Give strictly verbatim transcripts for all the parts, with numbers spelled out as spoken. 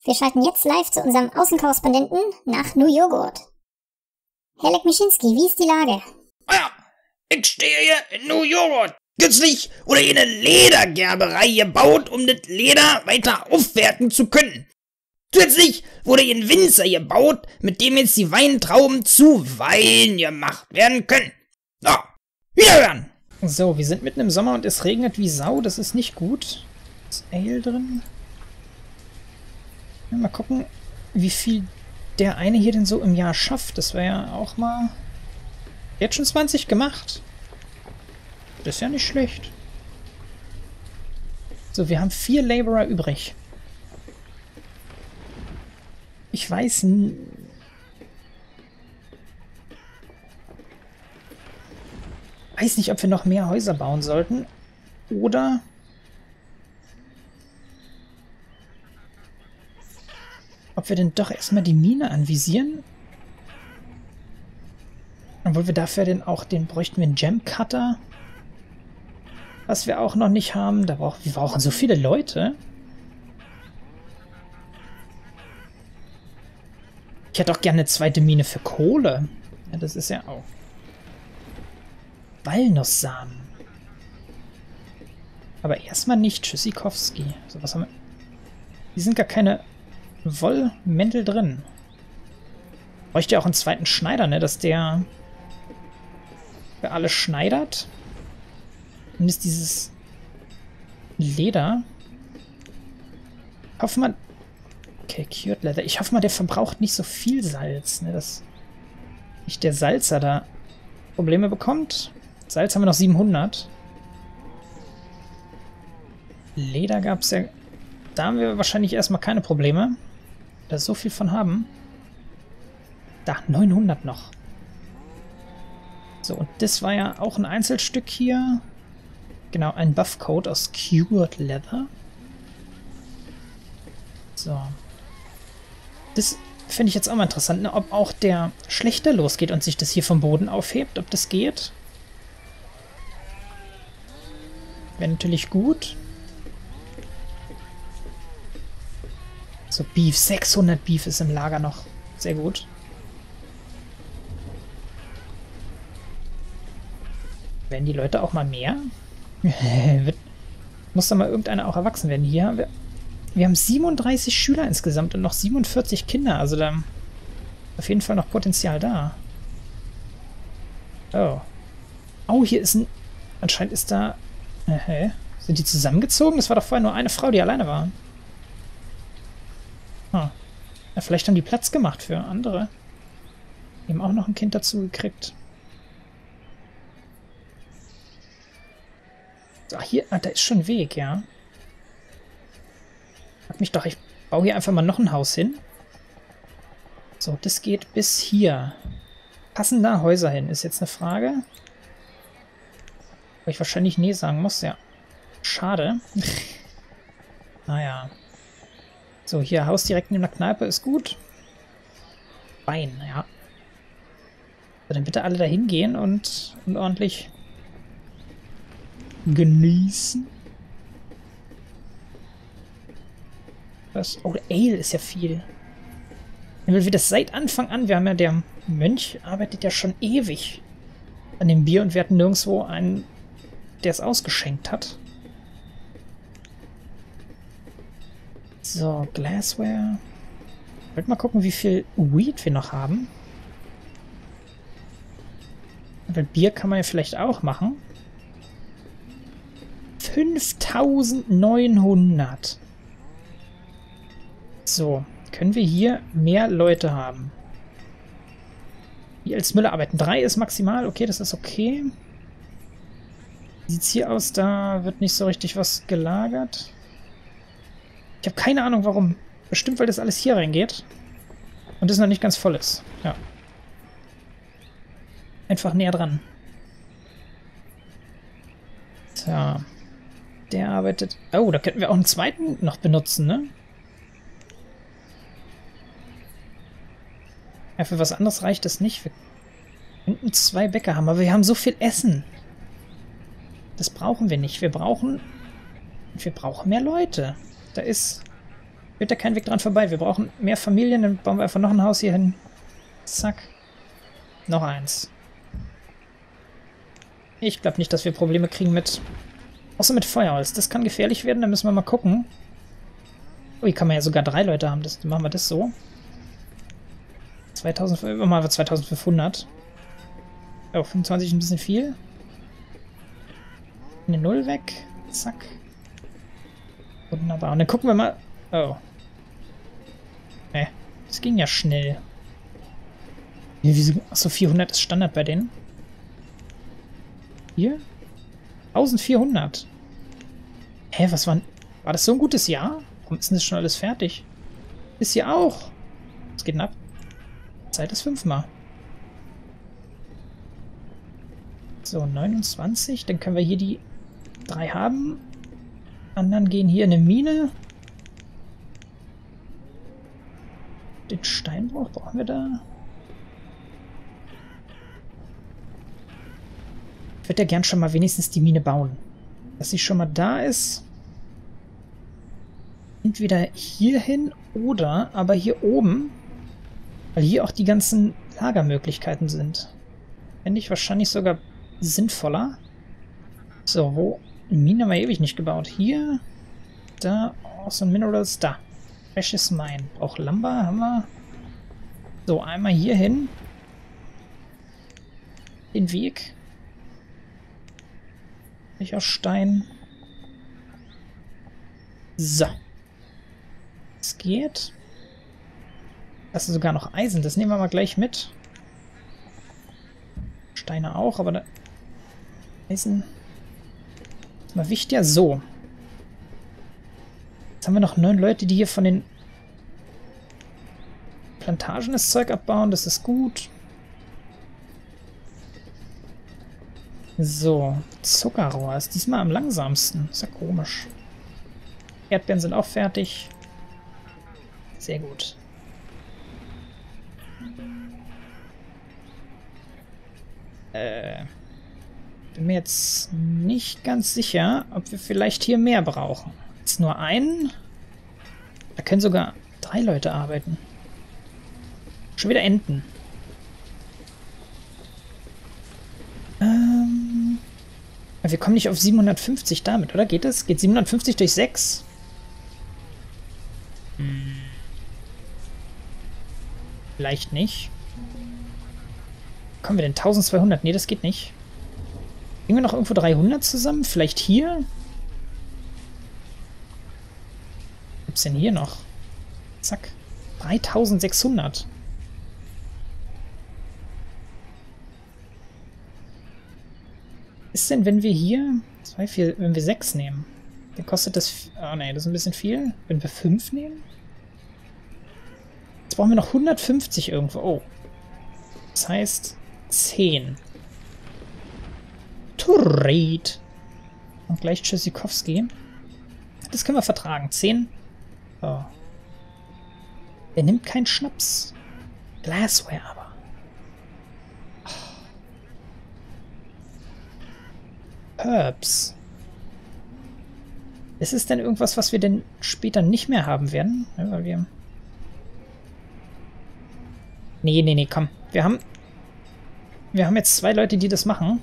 Wir schalten jetzt live zu unserem Außenkorrespondenten nach New Joghurt. Herr Lekmischinski, wie ist die Lage? Ah ja, ich stehe hier in New Joghurt. Kürzlich wurde hier eine Ledergerberei gebaut, um das Leder weiter aufwerten zu können. Zusätzlich wurde hier ein Winzer gebaut, mit dem jetzt die Weintrauben zu Wein gemacht werden können. So, wiederhören! So, wir sind mitten im Sommer und es regnet wie Sau, das ist nicht gut. Ist Ale drin? Ja, mal gucken, wie viel der eine hier denn so im Jahr schafft. Das wäre ja auch mal... Jetzt schon zwanzig gemacht. Das ist ja nicht schlecht. So, wir haben vier Laborer übrig. Ich weiß n... weiß nicht, ob wir noch mehr Häuser bauen sollten. Oder... ob wir denn doch erstmal die Mine anvisieren. Obwohl wir dafür denn auch den bräuchten wir einen Gem Cutter. Was wir auch noch nicht haben. Da brauchen wir brauchen so viele Leute. Ich hätte auch gerne eine zweite Mine für Kohle. Ja, das ist ja auch. Walnusssamen. Aber erstmal nicht Tschüssikowski. So, was haben wir? Die sind gar keine Wollmäntel drin. Bräuchte ja auch einen zweiten Schneider, ne? Dass der für alle schneidert. Und ist dieses Leder. Ich hoffe mal. Okay, Cured Leather. Ich hoffe mal, der verbraucht nicht so viel Salz, ne? Dass nicht der Salzer da Probleme bekommt. Salz haben wir noch siebenhundert. Leder gab es ja. Da haben wir wahrscheinlich erstmal keine Probleme. Da so viel von haben. Da, neunhundert noch. So, und das war ja auch ein Einzelstück hier. Genau, ein Buffcoat aus Cured Leather. So. Das finde ich jetzt auch mal interessant, ne? Ob auch der Schlechter losgeht und sich das hier vom Boden aufhebt, ob das geht. Wäre natürlich gut. So, Beef. sechshundert Beef ist im Lager noch. Sehr gut. Werden die Leute auch mal mehr? Muss da mal irgendeiner auch erwachsen werden. Hier haben wir... Wir haben siebenunddreißig Schüler insgesamt und noch siebenundvierzig Kinder. Also da auf jeden Fall noch Potenzial da. Oh. Oh, hier ist ein... Anscheinend ist da... Äh, sind die zusammengezogen? Das war doch vorher nur eine Frau, die alleine war. Ah. Ja, vielleicht haben die Platz gemacht für andere. Die haben auch noch ein Kind dazu gekriegt. So, hier, ah, da ist schon ein Weg, ja. Hat mich doch, ich baue hier einfach mal noch ein Haus hin. So, das geht bis hier. Passen da Häuser hin, ist jetzt eine Frage. Wo ich wahrscheinlich nee sagen muss, ja. Schade. Naja. So, hier, Haus direkt neben der Kneipe ist gut. Wein, ja. So, dann bitte alle da hingehen und, und ordentlich genießen. Was? Oh, Ale ist ja viel. Wie das seit Anfang an, wir haben ja, der Mönch arbeitet ja schon ewig an dem Bier und wir hatten nirgendwo einen, der es ausgeschenkt hat. So, Glassware. Ich wollte mal gucken, wie viel Weed wir noch haben. Weil Bier kann man ja vielleicht auch machen. fünftausendneunhundert. So, können wir hier mehr Leute haben? Die als Müller arbeiten. Drei ist maximal. Okay, das ist okay. Wie sieht es hier aus? Da wird nicht so richtig was gelagert. Ich habe keine Ahnung, warum. Bestimmt, weil das alles hier reingeht. Und das noch nicht ganz voll ist. Ja. Einfach näher dran. Tja. Der arbeitet... Oh, da könnten wir auch einen zweiten noch benutzen, ne? Ja, für was anderes reicht das nicht. Wir könnten zwei Bäcker haben, aber wir haben so viel Essen. Das brauchen wir nicht. Wir brauchen... Wir brauchen mehr Leute. Da ist Wird da kein Weg dran vorbei. Wir brauchen mehr Familien, dann bauen wir einfach noch ein Haus hier hin. Zack. Noch eins. Ich glaube nicht, dass wir Probleme kriegen mit... Außer mit Feuerholz. Das kann gefährlich werden, da müssen wir mal gucken. Oh, hier kann man ja sogar drei Leute haben. Das, machen wir das so. zweitausend, machen wir zweitausendfünfhundert. Oh, fünfundzwanzig ist ein bisschen viel. Eine Null weg. Zack. Wunderbar. Und dann gucken wir mal... Oh. Ne, das ging ja schnell. Achso, vierhundert ist Standard bei denen. Hier? eintausendvierhundert. Hä, was war... War das so ein gutes Jahr? Warum ist denn das schon alles fertig? Ist hier auch. Was geht denn ab? Zeit ist fünfmal. So, neunundzwanzig. Dann können wir hier die drei haben. Anderen gehen hier in eine Mine. Den Steinbruch brauchen wir da. Ich würde ja gern schon mal wenigstens die Mine bauen. Dass sie schon mal da ist. Entweder hier hin oder aber hier oben. Weil hier auch die ganzen Lagermöglichkeiten sind. Fände ich wahrscheinlich sogar sinnvoller. So, wo? Mine haben wir ewig nicht gebaut. Hier. Da. Awesome Minerals. Da. Precious Mine. Auch Lumber haben wir. So, einmal hier hin. Den Weg. Nicht aus Stein. So. Es geht. Das ist sogar noch Eisen. Das nehmen wir mal gleich mit. Steine auch, aber da Eisen ist mal wichtiger. So. Jetzt haben wir noch neun Leute, die hier von den Plantagen das Zeug abbauen. Das ist gut. So. Zuckerrohr ist diesmal am langsamsten. Ist ja komisch. Erdbeeren sind auch fertig. Sehr gut. Äh, bin mir jetzt nicht ganz sicher, ob wir vielleicht hier mehr brauchen. Jetzt nur einen. Da können sogar drei Leute arbeiten. Schon wieder Enten. Ähm, wir kommen nicht auf siebenhundertfünfzig damit, oder? Geht das? Geht siebenhundertfünfzig durch sechs? Hm. Vielleicht nicht. Kommen wir denn? eintausendzweihundert? Nee, das geht nicht. Kriegen wir noch irgendwo dreihundert zusammen? Vielleicht hier? Was gibt's denn hier noch? Zack. dreitausendsechshundert. Ist denn, wenn wir hier zwei, vier, wenn wir sechs nehmen, dann kostet das... Oh ne, das ist ein bisschen viel. Wenn wir fünf nehmen? Jetzt brauchen wir noch hundertfünfzig irgendwo. Oh. Das heißt zehn. Turret. Und gleich Tschüssikowski. Das können wir vertragen. zehn. Oh. Er nimmt keinen Schnaps. Glassware aber. Herbs. Ist es denn irgendwas, was wir denn später nicht mehr haben werden? Ja, weil wir... Nee, nee, nee, komm. Wir haben... Wir haben jetzt zwei Leute, die das machen.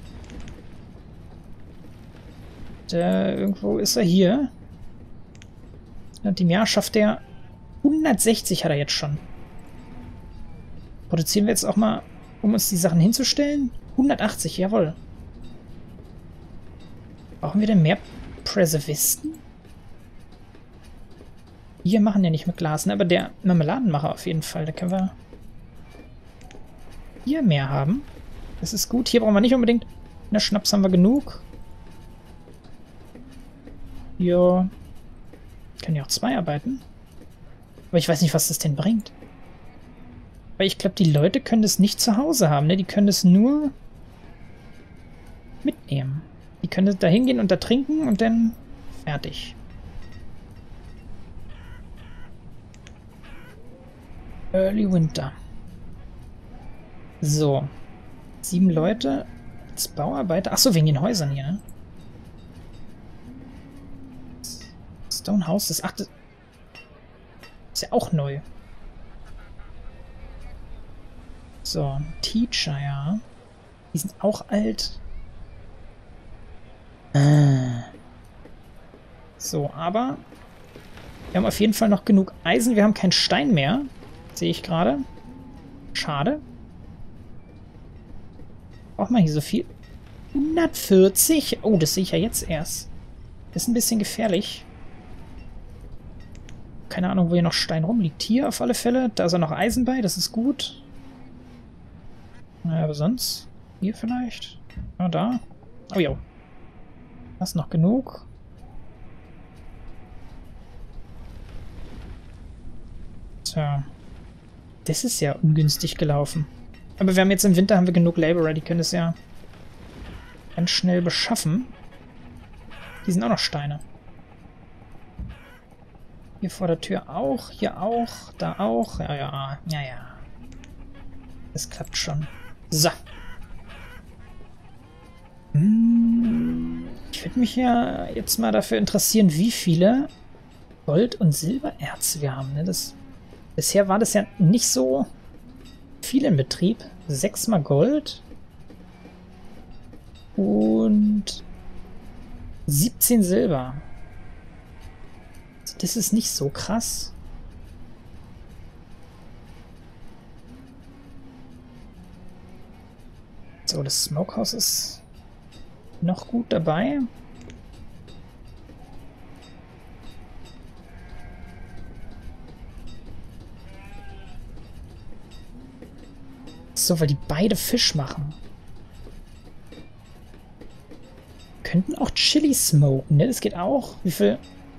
Der, irgendwo ist er hier. Und im Jahr schafft er... hundertsechzig hat er jetzt schon. Produzieren wir jetzt auch mal, um uns die Sachen hinzustellen? hundertachtzig, jawohl. Brauchen wir denn mehr Preservisten? Wir machen ja nicht mit Glas, ne? Aber der Marmeladenmacher auf jeden Fall. Da können wir hier mehr haben. Das ist gut. Hier brauchen wir nicht unbedingt. Na, Schnaps haben wir genug. Ja. Können ja auch zwei arbeiten. Aber ich weiß nicht, was das denn bringt. Weil ich glaube, die Leute können das nicht zu Hause haben, ne? Die können das nur mitnehmen. Die können da hingehen und da trinken und dann fertig. Early Winter. So. Sieben Leute als Bauarbeiter. Achso, wegen den Häusern hier, ne? Stone House, das achte. Ist ja auch neu. So, Teacher, ja. Die sind auch alt. Ah. So, aber wir haben auf jeden Fall noch genug Eisen. Wir haben keinen Stein mehr. Sehe ich gerade. Schade. Braucht man hier so viel? hundertvierzig? Oh, das sehe ich ja jetzt erst. Das ist ein bisschen gefährlich. Keine Ahnung, wo hier noch Stein rumliegt. Hier auf alle Fälle. Da ist auch noch Eisen bei. Das ist gut. Naja, aber sonst? Hier vielleicht? Ah, da. Oh, jo. Das ist noch genug. Tja. Das ist ja ungünstig gelaufen. Aber wir haben jetzt im Winter haben wir genug Laborer. Die können es ja ganz schnell beschaffen. Hier sind auch noch Steine. Hier vor der Tür auch. Hier auch. Da auch. Ja, ja. Ja, ja. Das klappt schon. So. Hm, ich würde mich ja jetzt mal dafür interessieren, wie viele Gold- und Silbererz wir haben. Ne? Das, bisher war das ja nicht so viel in Betrieb. Sechsmal Gold und siebzehn Silber. Das ist nicht so krass. So, das Smokehouse ist noch gut dabei. So, weil die beide Fisch machen. Könnten auch Chili smoken, ne? Das geht auch. Wie viel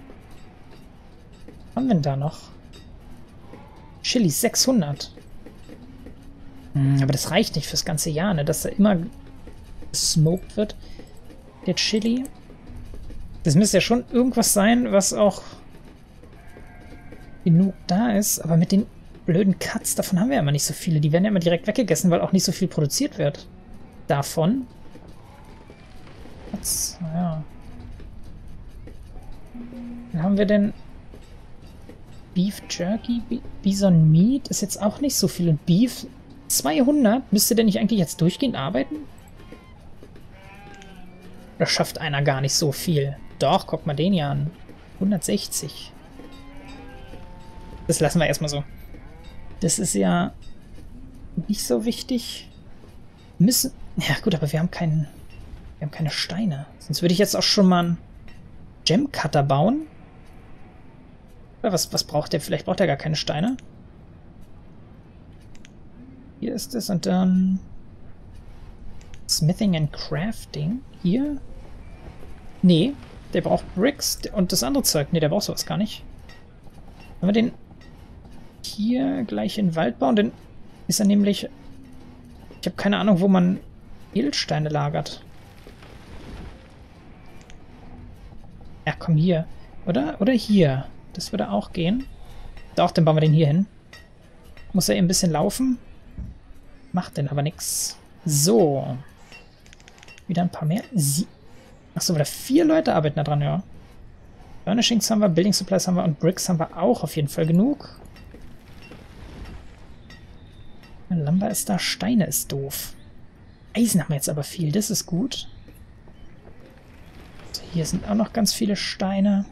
haben wir denn da noch? Chili sechshundert. Hm, aber das reicht nicht fürs ganze Jahr, ne? Dass da immer gesmoked wird. Der Chili. Das müsste ja schon irgendwas sein, was auch genug da ist. Aber mit den blöden Cuts, davon haben wir ja immer nicht so viele. Die werden ja immer direkt weggegessen, weil auch nicht so viel produziert wird. Davon. Cuts, naja. Dann haben wir denn Beef Jerky, Bison Meat ist jetzt auch nicht so viel. Und Beef zweihundert, müsste der nicht eigentlich jetzt durchgehend arbeiten? Oder schafft einer gar nicht so viel? Doch, guck mal den hier an. hundertsechzig. Das lassen wir erstmal so. Das ist ja nicht so wichtig. Müssen. Ja gut, aber wir haben keinen. Wir haben keine Steine. Sonst würde ich jetzt auch schon mal einen Gem Cutter bauen. Oder was, was braucht der? Vielleicht braucht er gar keine Steine. Hier ist es und dann Smithing and Crafting. Hier. Nee, der braucht Bricks und das andere Zeug. Nee, der braucht sowas gar nicht. Wenn wir den hier gleich in den Wald bauen, dann ist er nämlich... Ich habe keine Ahnung, wo man Edelsteine lagert. Ja, komm hier. Oder? Oder hier. Das würde auch gehen. Doch, dann bauen wir den hier hin. Muss er eben ein bisschen laufen. Macht denn aber nichts. So. Wieder ein paar mehr. Sie Achso, wieder vier Leute arbeiten da dran, ja. Furnishings haben wir, Building Supplies haben wir und Bricks haben wir auch auf jeden Fall genug. Lumber ist da, Steine ist doof. Eisen haben wir jetzt aber viel, das ist gut. So, hier sind auch noch ganz viele Steine.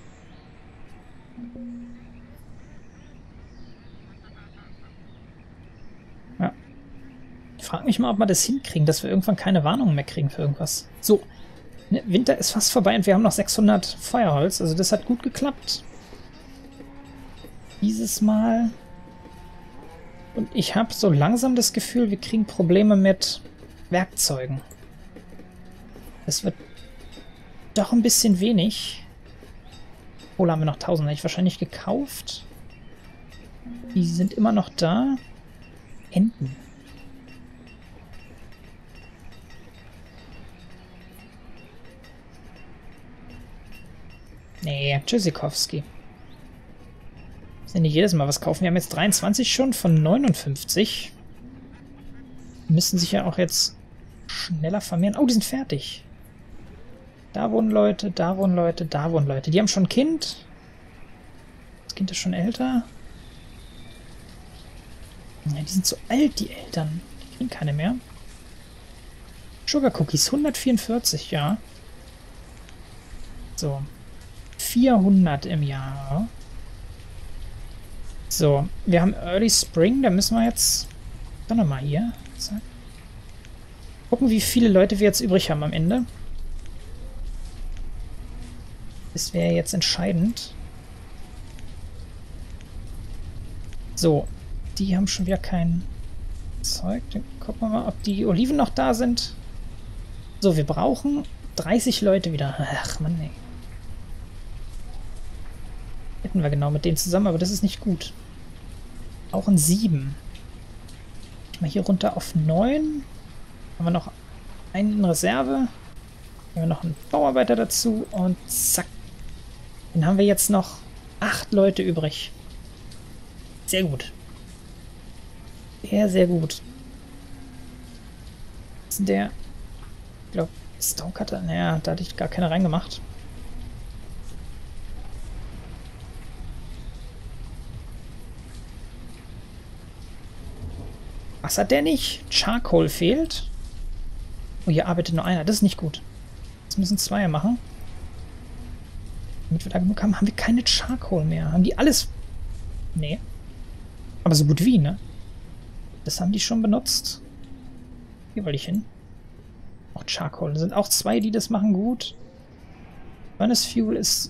Ja. Ich frage mich mal, ob wir das hinkriegen, dass wir irgendwann keine Warnungen mehr kriegen für irgendwas. So, ne, Winter ist fast vorbei und wir haben noch sechshundert Feuerholz, also das hat gut geklappt. Dieses Mal. Und ich habe so langsam das Gefühl, wir kriegen Probleme mit Werkzeugen. Es wird doch ein bisschen wenig. Kohle haben wir noch tausend, habe ich wahrscheinlich gekauft. Die sind immer noch da. Enten. Nee, Tschüssikowski. Dass wir nicht jedes Mal was kaufen. Wir haben jetzt dreiundzwanzig schon von neunundfünfzig. Die müssen sich ja auch jetzt schneller vermehren. Oh, die sind fertig. Da wohnen Leute, da wohnen Leute, da wohnen Leute. Die haben schon ein Kind. Das Kind ist schon älter. Ja, die sind zu alt, die Eltern. Die kriegen keine mehr. Sugar Cookies, hundertvierundvierzig, ja. So. vierhundert im Jahr. So, wir haben Early Spring, da müssen wir jetzt... Dann nochmal hier. Zack. Gucken, wie viele Leute wir jetzt übrig haben am Ende. Das wäre jetzt entscheidend. So, die haben schon wieder kein Zeug. Dann gucken wir mal, ob die Oliven noch da sind. So, wir brauchen dreißig Leute wieder. Ach, Mann, ey. Hätten wir genau mit denen zusammen, aber das ist nicht gut. Auch ein sieben. Mal hier runter auf neun. Haben wir noch einen in Reserve. Haben wir noch einen Bauarbeiter dazu und zack. Dann haben wir jetzt noch acht Leute übrig. Sehr gut. Sehr, sehr gut. Was ist der? Ich glaube, Stonecutter. Naja, da hatte ich gar keine reingemacht. Was hat der nicht? Charcoal fehlt. Oh, hier arbeitet nur einer. Das ist nicht gut. Das müssen zwei machen. Damit wir da genug haben, haben wir keine Charcoal mehr. Haben die alles... Nee. Aber so gut wie, ne? Das haben die schon benutzt. Hier wollte ich hin. Auch Charcoal. Da sind auch zwei, die das machen gut. Furnace Fuel ist...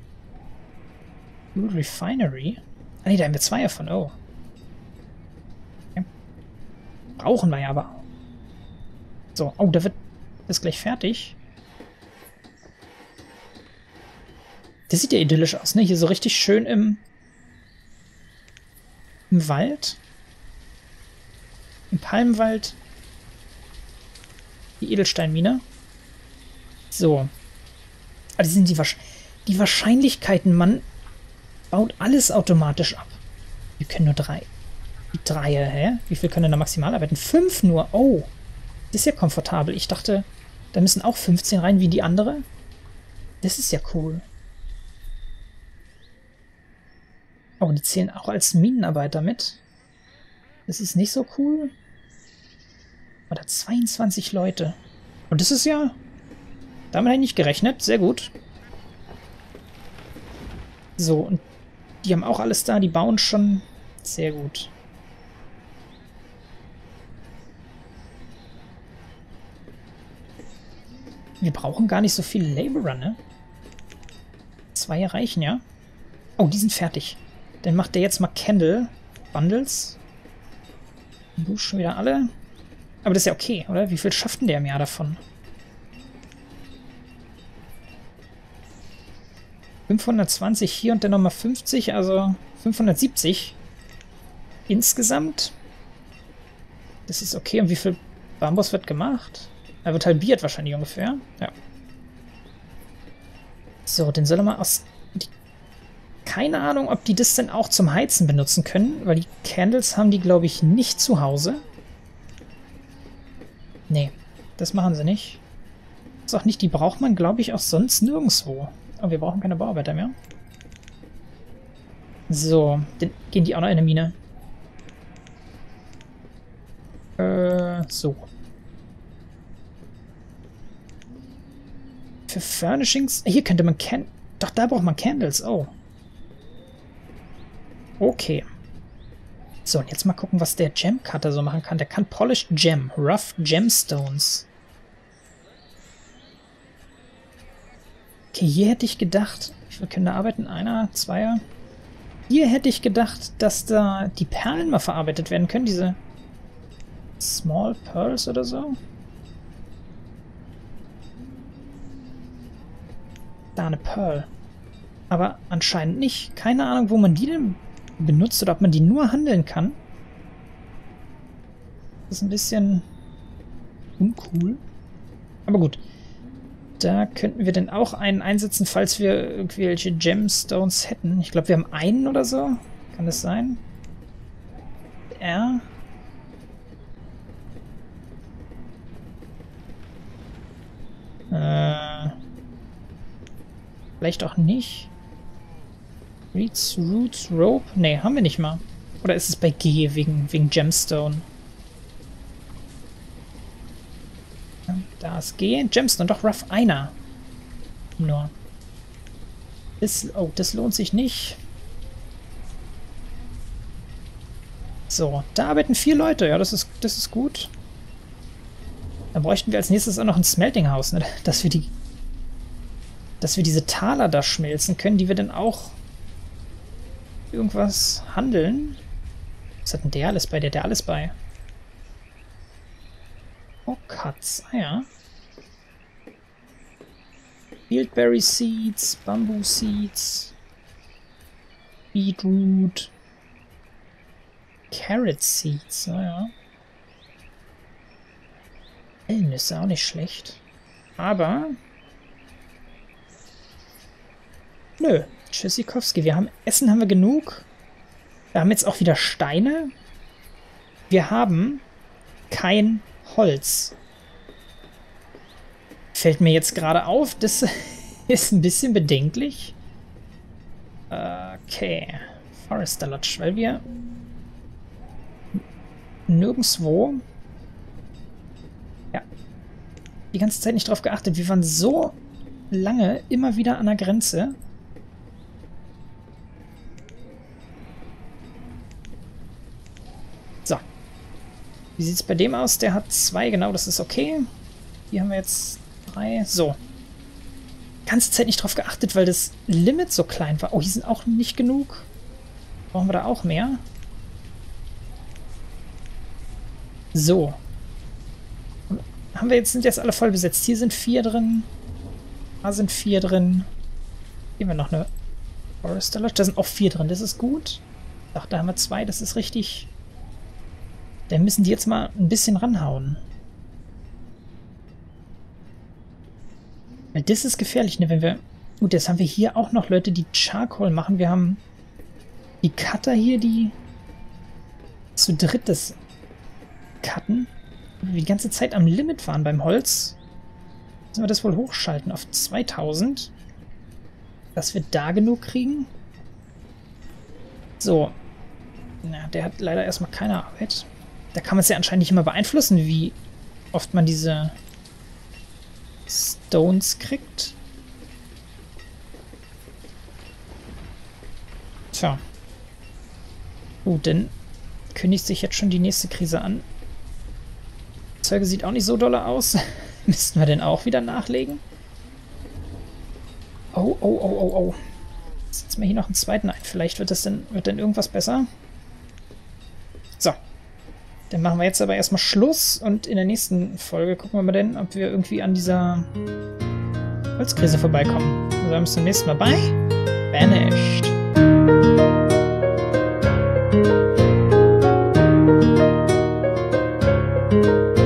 Fuel Refinery. Ah ne, da haben wir zwei davon. Oh. Okay. Brauchen wir ja aber. So, oh, da wird das gleich fertig. Das sieht ja idyllisch aus, ne? Hier so richtig schön im, im Wald. Im Palmwald. Die Edelsteinmine. So. Ah, die sind die, Wahrsch die Wahrscheinlichkeiten, man baut alles automatisch ab. Wir können nur drei. Die Dreier, hä? Wie viel können denn da maximal arbeiten? Fünf nur. Oh. Das ist ja komfortabel. Ich dachte, da müssen auch fünfzehn rein wie die andere. Das ist ja cool. Oh, die zählen auch als Minenarbeiter mit. Das ist nicht so cool. Oder zweiundzwanzig Leute. Und das ist ja... Damit habe ich nicht gerechnet. Sehr gut. So, und die haben auch alles da. Die bauen schon sehr gut. Wir brauchen gar nicht so viele Laborer, ne? Zwei reichen, ja? Oh, die sind fertig. Dann macht der jetzt mal Candle Bundles. Du schon wieder alle. Aber das ist ja okay, oder? Wie viel schafft denn der im Jahr davon? fünfhundertzwanzig hier und dann nochmal fünfzig, also fünfhundertsiebzig insgesamt. Das ist okay. Und wie viel Bambus wird gemacht? Er wird halbiert wahrscheinlich ungefähr. Ja. So, den soll er mal aus... Die, keine Ahnung, ob die das denn auch zum Heizen benutzen können, weil die Candles haben die, glaube ich, nicht zu Hause. Nee, das machen sie nicht. Das ist auch nicht, die braucht man, glaube ich, auch sonst nirgendwo. Aber wir brauchen keine Bauarbeiter mehr. So, dann gehen die auch noch in eine Mine. Äh, so. Für Furnishings... Hier könnte man... Can Doch, da braucht man Candles. Oh. Okay. So, und jetzt mal gucken, was der Gem Cutter so machen kann. Der kann Polished Gem. Rough Gemstones. Okay, hier hätte ich gedacht... Wie viele können da arbeiten? Einer, zweier. Hier hätte ich gedacht, dass da die Perlen mal verarbeitet werden können. Diese Small Pearls oder so. Da eine Pearl. Aber anscheinend nicht. Keine Ahnung, wo man die denn benutzt oder ob man die nur handeln kann. Das ist ein bisschen uncool. Aber gut. Da könnten wir dann auch einen einsetzen, falls wir irgendwelche Gemstones hätten. Ich glaube, wir haben einen oder so. Kann das sein? R. Äh... Vielleicht auch nicht. Reeds, Roots, Rope? Ne, haben wir nicht mal. Oder ist es bei G wegen, wegen Gemstone? Da ist G. Gemstone, doch Rough einer. Nur. Das, oh, das lohnt sich nicht. So, da arbeiten vier Leute. Ja, das ist, das ist gut. Dann bräuchten wir als nächstes auch noch ein Smelting-Haus, ne? Dass wir die... Dass wir diese Taler da schmelzen können, die wir dann auch irgendwas handeln. Was hat denn der alles bei? Der, der alles bei. Oh, Katz. Ah ja. Fieldberry Seeds, Bamboo Seeds, Beetroot, Carrot Seeds, naja. Nüsse auch nicht schlecht. Aber... Nö, Tschüssikowski. Wir haben Essen haben wir genug. Wir haben jetzt auch wieder Steine. Wir haben kein Holz. Fällt mir jetzt gerade auf. Das ist ein bisschen bedenklich. Okay. Forester Lodge, weil wir nirgendwo... Ja. Die ganze Zeit nicht drauf geachtet. Wir waren so lange immer wieder an der Grenze. So. Wie sieht es bei dem aus? Der hat zwei, genau, das ist okay. Hier haben wir jetzt drei. So. Die ganze Zeit nicht drauf geachtet, weil das Limit so klein war. Oh, hier sind auch nicht genug. Brauchen wir da auch mehr? So. Und haben wir jetzt, sind jetzt alle voll besetzt. Hier sind vier drin. Da sind vier drin. Hier haben wir noch eine Forester Lodge. Da sind auch vier drin. Das ist gut. Ach, da haben wir zwei. Das ist richtig. Da müssen die jetzt mal ein bisschen ranhauen. Weil das ist gefährlich, ne? Wenn wir... Gut, jetzt haben wir hier auch noch Leute, die Charcoal machen. Wir haben die Cutter hier, die zu dritt das cutten. Wenn wir die ganze Zeit am Limit waren beim Holz, müssen wir das wohl hochschalten auf zweitausend. Dass wir da genug kriegen. So. Na, der hat leider erstmal keine Arbeit. Da kann man es ja anscheinend nicht immer beeinflussen, wie oft man diese Stones kriegt. Tja. Gut, dann kündigt sich jetzt schon die nächste Krise an. Zeuge sieht auch nicht so dolle aus. Müssten wir denn auch wieder nachlegen? Oh, oh, oh, oh, oh. Setzen wir hier noch einen zweiten ein. Vielleicht wird das denn, wird dann irgendwas besser. So. Dann machen wir jetzt aber erstmal Schluss und in der nächsten Folge gucken wir mal denn, ob wir irgendwie an dieser Holzkrise vorbeikommen. Also dann bis zum nächsten Mal bei Banished. Thank you.